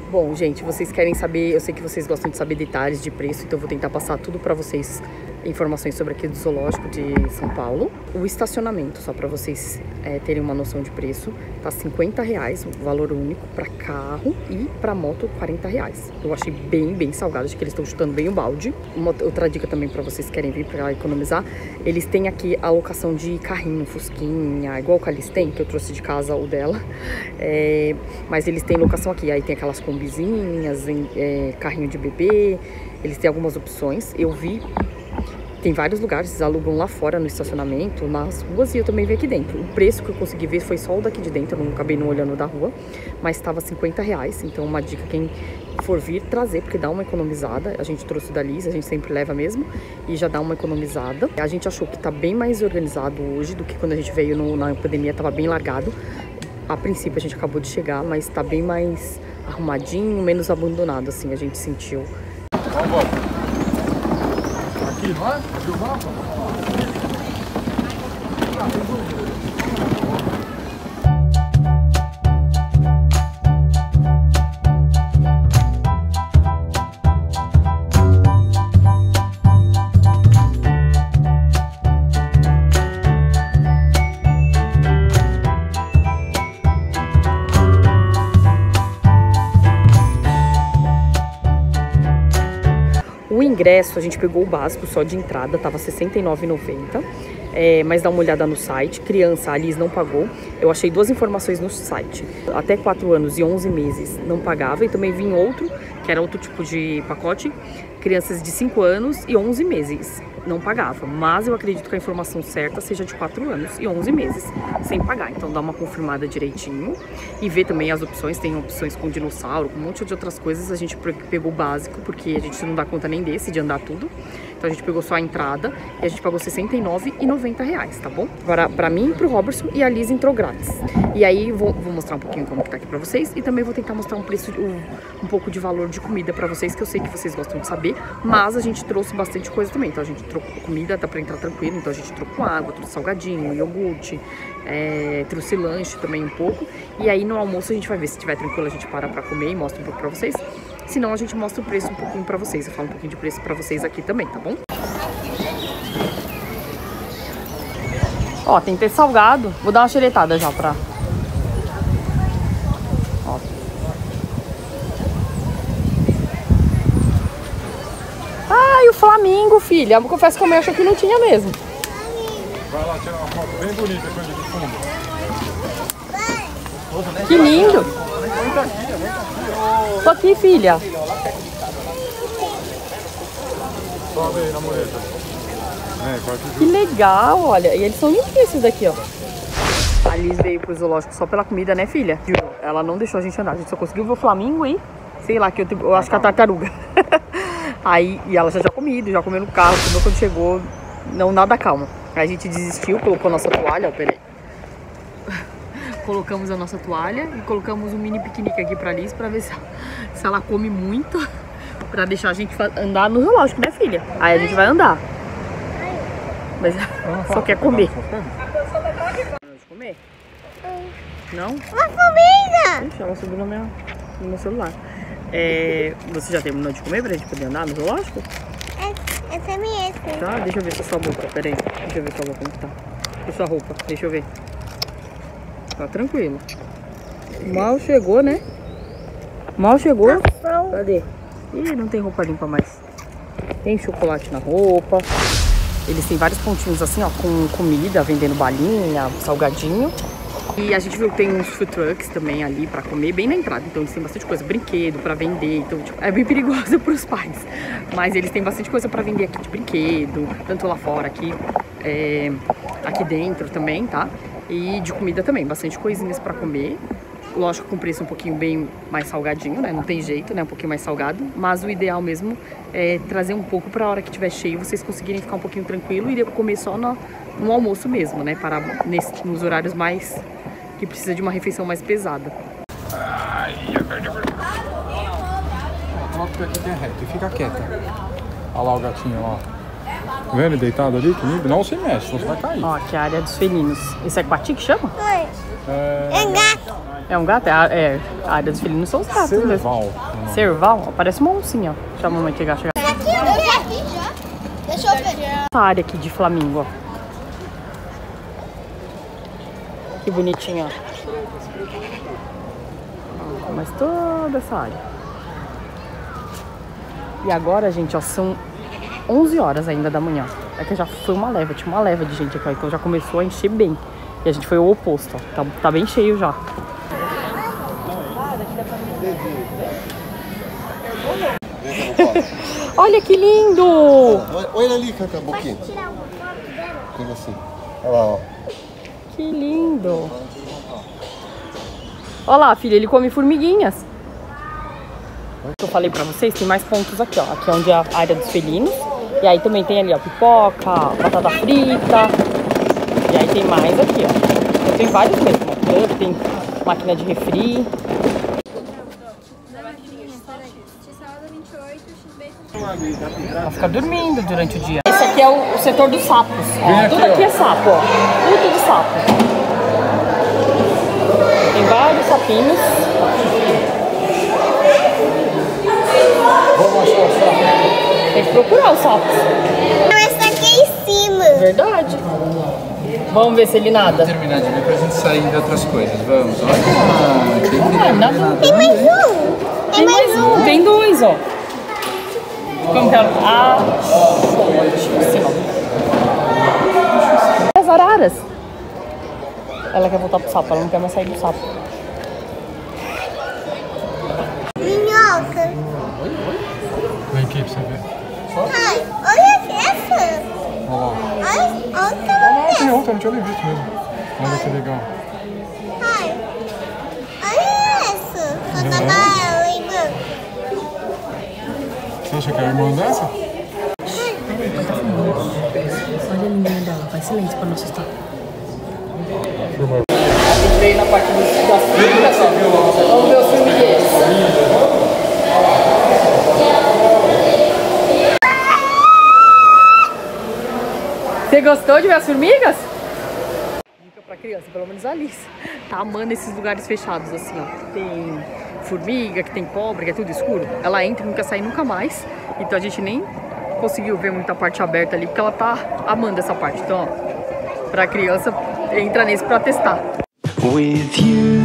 Bom, gente, vocês querem saber, eu sei que vocês gostam de saber detalhes de preço, então eu vou tentar passar tudo pra vocês, informações sobre aqui do zoológico de São Paulo. O estacionamento, só pra vocês terem uma noção de preço, tá R$50, o valor único pra carro, e pra moto R$40. Eu achei bem salgado, acho que eles estão chutando bem o balde. Uma outra dica também pra vocês que querem vir pra economizar, eles têm aqui a locação de carrinho, fusquinha, igual o Calice tem, que eu trouxe de casa o dela, mas eles têm locação aqui, aí tem aquelas combizinhas, carrinho de bebê, eles têm algumas opções. Eu vi, tem vários lugares, eles alugam lá fora no estacionamento, nas ruas, e eu também vi aqui dentro. O preço que eu consegui ver foi só o daqui de dentro, eu não acabei não olhando da rua, mas estava R$50, então uma dica, quem for vir, trazer, porque dá uma economizada. A gente trouxe da Liz, a gente sempre leva mesmo, e já dá uma economizada. A gente achou que tá bem mais organizado hoje do que quando a gente veio na pandemia, tava bem largado. A princípio a gente acabou de chegar, mas tá bem mais arrumadinho, menos abandonado, assim, a gente sentiu. Vamos aqui, não é? Aqui o mapa? O ingresso, a gente pegou o básico só de entrada, tava R$69,90, mas dá uma olhada no site. Criança, a Liz não pagou. Eu achei duas informações no site. Até 4 anos e 11 meses não pagava, e também vi outro, que era outro tipo de pacote, crianças de 5 anos e 11 meses não pagava. Mas eu acredito que a informação certa seja de 4 anos e 11 meses sem pagar. Então dá uma confirmada direitinho e vê também as opções. Tem opções com dinossauro, com um monte de outras coisas. A gente pegou o básico, porque a gente não dá conta nem desse, de andar tudo. Então a gente pegou só a entrada e a gente pagou R$69,90, tá bom? Agora, pra mim, pro Robertson, e a Liz entrou grátis. E aí vou mostrar um pouquinho como que tá aqui pra vocês, e também vou tentar mostrar um preço, um pouco de valor de comida pra vocês, que eu sei que vocês gostam de saber, mas a gente trouxe bastante coisa também. Então a gente trocou comida, dá pra entrar tranquilo, então a gente trocou água, trouxe salgadinho, iogurte, trouxe lanche também um pouco. E aí no almoço a gente vai ver, se estiver tranquilo a gente para pra comer e mostra um pouco pra vocês. Senão a gente mostra o preço um pouquinho pra vocês. Eu falo um pouquinho de preço pra vocês aqui também, tá bom? Ó, tem que ter salgado. Vou dar uma xeretada já pra... Ó. Ai, o Flamingo, filha. Eu confesso que eu achei que não tinha mesmo. Vai lá tirar uma foto bem bonita com ele de fundo. Que lindo. Tô aqui, filha. Sobe aí na mureta. Que legal, olha. E eles são limpinhos esses daqui, ó. A Liz veio pro zoológico só pela comida, né, filha? Ela não deixou a gente andar. A gente só conseguiu ver o Flamingo e, sei lá, que eu acho que a tartaruga. Aí, e ela já tinha comido, já comeu no carro, comeu quando chegou. Não, nada calma. Aí a gente desistiu, colocou a nossa toalha, ó, peraí. Colocamos a nossa toalha e colocamos um mini piquenique aqui pra Liz, pra ver se ela come muito, pra deixar a gente andar no zoológico, né, filha? Aí a gente vai andar. Mas só quer comer. Pode comer? Não? Uma comida! Ixi, ela subiu no meu celular. Você já terminou de comer pra gente poder andar no zoológico? Essa é minha. Tá, deixa eu ver sua boca, peraí. Deixa eu ver sua boca como tá. E sua roupa, deixa eu ver. Tá tranquilo. Mal chegou, né? Mal chegou. Cadê? Ih, não tem roupa limpa mais. Tem chocolate na roupa. Eles têm vários pontinhos assim, ó, com comida, vendendo balinha, salgadinho. E a gente viu que tem uns food trucks também ali pra comer, bem na entrada. Então eles têm bastante coisa, brinquedo pra vender. Então, tipo, é bem perigoso pros pais. Mas eles têm bastante coisa pra vender aqui de brinquedo, tanto lá fora, aqui dentro também, tá? E de comida também, bastante coisinhas pra comer. Lógico, com preço um pouquinho bem mais salgadinho, né? Não tem jeito, né? Um pouquinho mais salgado. Mas o ideal mesmo é trazer um pouco pra hora que tiver cheio, vocês conseguirem ficar um pouquinho tranquilo e comer só no almoço mesmo, né? Parar nos horários mais... que precisa de uma refeição mais pesada. Coloca o pé aqui reto e fica quieta. Olha lá o gatinho lá. Tá vendo ele deitado ali? Que não se mexe, senão você vai cair. Ó, aqui é a área dos felinos. Esse é Quati que chama? Oi. É gato. É um gato? É, a área dos felinos são os gatos mesmo. Serval. Serval? Parece uma oncinha, ó. Deixa a mamãe chegar. Aqui, já. Deixa eu ver. Essa área aqui de flamingo, ó. Que bonitinha, ó. Mas toda essa área. E agora, gente, ó, são 11 horas ainda da manhã. É que já foi uma leva, tinha uma leva de gente aqui, ó, então já começou a encher bem. E a gente foi o oposto, ó. Tá bem cheio já. Olha que lindo! Olha ali, canta um pouquinho. Coisa assim. Olha lá, ó. Que lindo! Olha lá, filha, ele come formiguinhas. Eu falei pra vocês, tem mais pontos aqui, ó. Aqui é onde é a área dos felinos. E aí também tem ali, ó, pipoca, batata frita. E aí tem mais aqui, ó. Então, tem vários mesmo, ó. Tem máquina de refri. Ela fica dormindo durante o dia. Esse aqui é o setor dos sapos. Ó, tudo aqui é sapo, ó. Tudo sapo. Tem vários sapinhos. Vamos achar o sapo. Tem que procurar os sapos. Essa aqui é em cima. Verdade. Vamos ver se ele nada. Vamos terminar de ver pra gente sair de outras coisas. Vamos, olha. Ah, nada. Tem mais um. Tem mais um. Tem dois, ó. Como que é? Ah, ótimo. As araras. Ela quer voltar pro sapo, ela não quer mais sair do sapo. Minhoca. Vem aqui pra você ver. Ai, olha essa. Olha lá. Ai, olha Tem outra, não tinha nem visto mesmo. Olha que legal. Ai, olha essa. Toda amarela e branca. Você acha que é a irmã dessa? Olha a linguinha dela, faz silêncio pra não assustar. A gente veio na parte das frutas, ó. Vamos ver os formigueiros. Você gostou de ver as formigas? Dica pra criança, pelo menos a Alice. Tá amando esses lugares fechados, assim, ó. Tem formiga, que tem cobra, que é tudo escuro. Ela entra e não quer sair nunca mais. Então a gente nem conseguiu ver muita parte aberta ali, porque ela tá amando essa parte. Então, ó, pra criança, entra nesse pra testar. With you,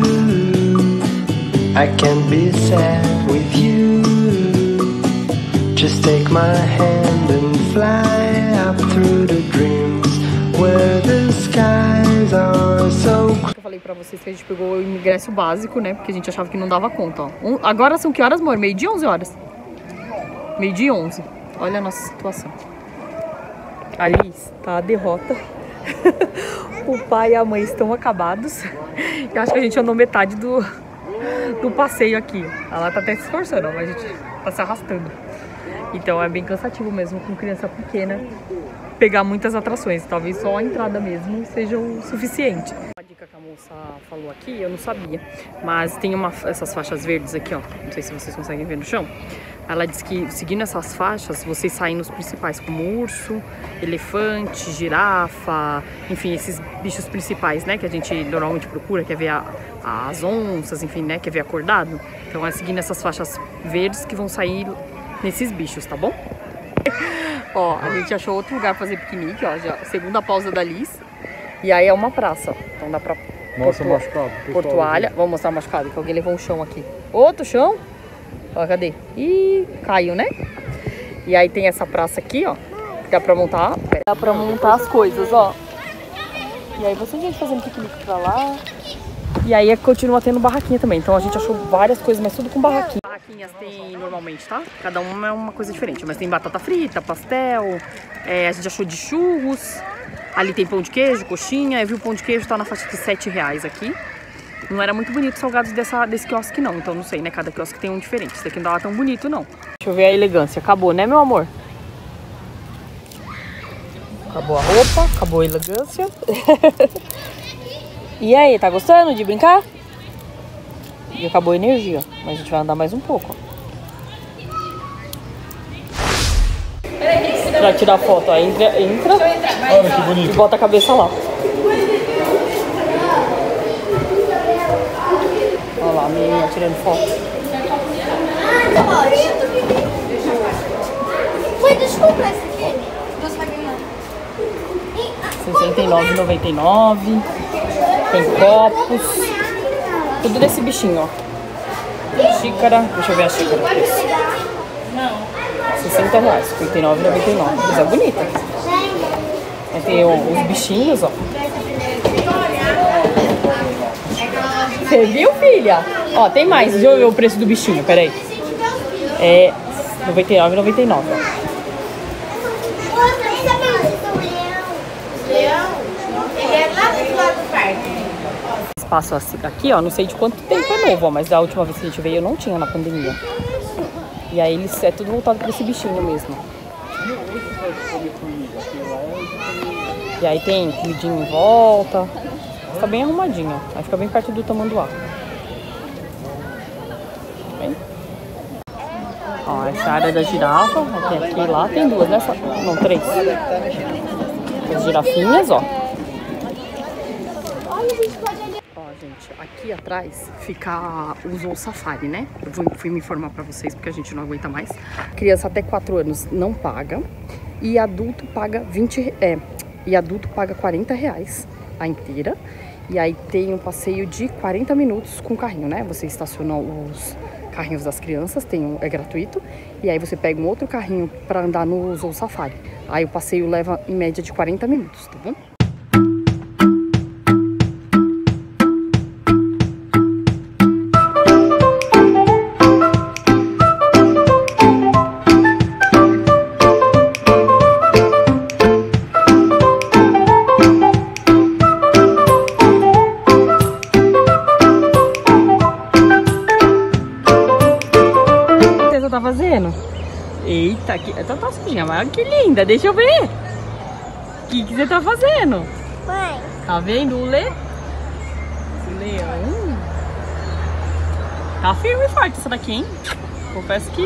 I can be sad with you. Just take my hand and fly up through the dreams where the skies are so. Eu falei pra vocês que a gente pegou o ingresso básico, né? Porque a gente achava que não dava conta, ó. Agora são que horas, amor? 12h, 11 horas? 12h, 11. Olha a nossa situação. Alice, tá a derrota. O pai e a mãe estão acabados. Eu acho que a gente andou metade do passeio aqui. Ela tá até se esforçando, mas a gente tá se arrastando. Então é bem cansativo mesmo com criança pequena pegar muitas atrações. Talvez só a entrada mesmo seja o suficiente. Uma dica que a moça falou aqui, eu não sabia. Mas tem essas faixas verdes aqui, ó. Não sei se vocês conseguem ver no chão. Ela disse que seguindo essas faixas, vocês saem nos principais, como urso, elefante, girafa, enfim, esses bichos principais, né, que a gente normalmente procura, quer ver as onças, enfim, né, quer ver acordado. Então é seguindo essas faixas verdes que vão sair nesses bichos, tá bom? Ó, a gente achou outro lugar pra fazer piquenique, ó, já segunda pausa da Liz. E aí é uma praça, ó. Então dá pra Mostra o machucado. pôr toalha. Vamos mostrar o machucado, que alguém levou um chão aqui. Outro chão? Ó, cadê? Ih, caiu, né? E aí tem essa praça aqui, ó. Que dá pra montar. Dá pra montar as coisas, ó. E aí você gente fazendo piquenique pra lá. E aí continua tendo barraquinha também. Então a gente achou várias coisas, mas tudo com barraquinha. Barraquinhas tem normalmente, tá? Cada uma é uma coisa diferente. Mas tem batata frita, pastel. A gente achou de churros. Ali tem pão de queijo, coxinha. Eu vi o pão de queijo tá na faixa de R$7 aqui. Não era muito bonito os salgados desse quiosque não, então não sei, né? Cada quiosque tem um diferente. Esse daqui não tava tão bonito, não. Deixa eu ver a elegância. Acabou, né, meu amor? Acabou a roupa, acabou a elegância. E aí, tá gostando de brincar? E acabou a energia, mas a gente vai andar mais um pouco. Pra tirar foto, ó. Entra Olha que bonito. e bota a cabeça lá. lá, a menina tirando foto. Mãe, deixa eu comprar esse aqui. R$69,99. Tem copos. Tudo desse bichinho, ó. Xícara. Deixa eu ver a xícara. R$60, R$59,99. Coisa bonita. Aí tem os bichinhos, ó. Você viu, filha? Ó, tem mais. Deixa eu ver o preço do bichinho, peraí. É R$99,99. Espaço aqui, ó, não sei de quanto tempo é novo, ó, mas da última vez que a gente veio eu não tinha na pandemia. E aí eles é tudo voltado para esse bichinho mesmo. E aí tem comidinha em volta. Fica bem arrumadinho, ó. Aí fica bem perto do tamanduá. Bem? Ó, essa área da girafa, tem aqui lá, tem duas, né? Não, três. As girafinhas, ó. Ó, gente, aqui atrás fica o Zoo Safari, né? Eu fui me informar pra vocês porque a gente não aguenta mais. Criança até 4 anos não paga. E adulto paga R$40 a inteira. E aí tem um passeio de 40 minutos com carrinho, né? Você estaciona os carrinhos das crianças, é gratuito. E aí você pega um outro carrinho pra andar no Zoo Safari. Aí o passeio leva em média de 40 minutos, tá bom? Tá fazendo? Eita, que essa tosquinha, mas que linda, deixa eu ver. O que você tá fazendo? Mãe. Tá vendo o leão? Tá firme e forte essa daqui, hein? Confesso que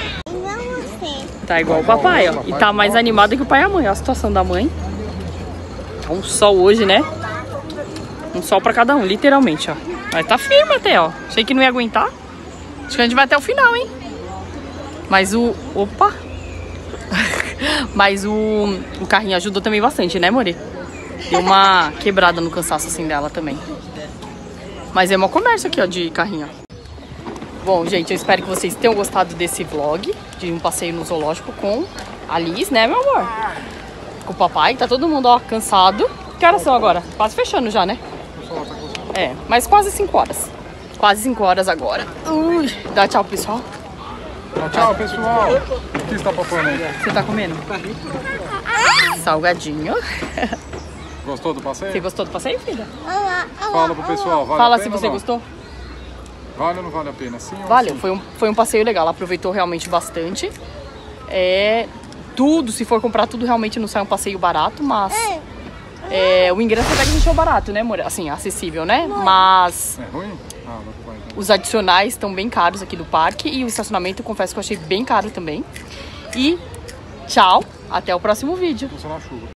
tá igual o papai, ó. E tá mais animada que o pai e a mãe. Olha a situação da mãe. Tá um sol hoje, né? Um sol pra cada um, literalmente, ó. Mas tá firme até, ó. Achei que não ia aguentar. Acho que a gente vai até o final, hein? Mas opa! Mas o carrinho ajudou também bastante, né, More? Deu uma quebrada no cansaço, assim, dela também. Mas é uma comércio aqui, ó, de carrinho. Bom, gente, eu espero que vocês tenham gostado desse vlog de um passeio no zoológico com a Liz, né, meu amor? Com o papai, tá todo mundo, ó, cansado. Que horas são agora? Quase fechando já, né? É, mas quase 5 horas. Quase 5 horas agora. Dá tchau, pessoal. Tchau, pessoal. O que você tá papando aí? Você tá comendo? Salgadinho. Gostou do passeio? Você gostou do passeio, filha? Fala pro pessoal, vale Fala a pena se você gostou. Vale ou não vale a pena? Sim ou Valeu, sim? foi um passeio legal, ela aproveitou realmente bastante. Tudo, se for comprar tudo, realmente não sai um passeio barato, mas... o ingresso até que deixou barato, né, amor? Assim, acessível, né? Mas... É ruim? Ah, não pode. Os adicionais estão bem caros aqui do parque. E o estacionamento, confesso que eu achei bem caro também. E tchau, até o próximo vídeo. Tô só na chuva.